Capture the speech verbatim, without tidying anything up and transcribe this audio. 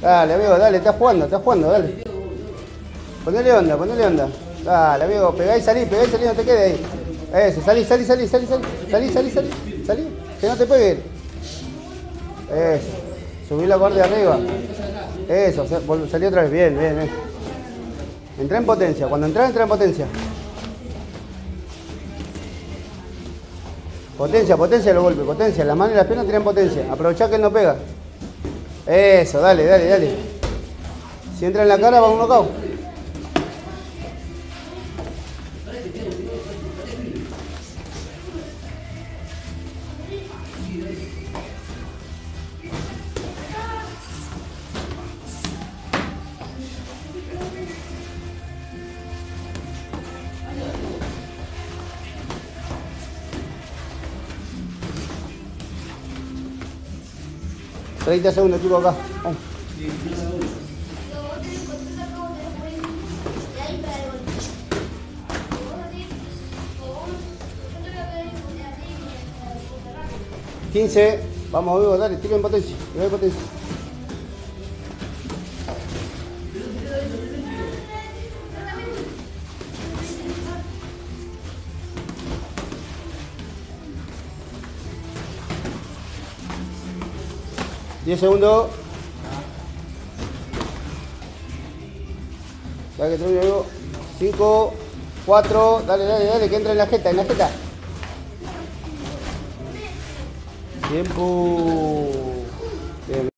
Dale, amigo, dale, estás jugando, estás jugando, dale. Ponele onda, ponele onda. Dale, amigo, pegá y salí, pegá y salí, no te quedes ahí. Eso, salí, salí, salí, salí, salí, salí, salí, salí, salí, que no te peguen. Eso, subí la guardia arriba. Eso, salí otra vez, bien, bien, bien. Entrá en potencia, cuando entrás, entrá en potencia. Potencia, potencia los golpes, potencia, las manos y las piernas tienen potencia. Aprovechá que él no pega. Eso, dale, dale, dale. Si entra en la cara, va un knockout. treinta segundos, chico, acá. Vamos. quince. Vamos, vivo, dale, tiro en potencia. Tiro en potencia. diez segundos. Dale que termine vivo. cinco, cuatro, dale, dale, dale, que entra en la jeta, en la jeta. Tiempo. Bien.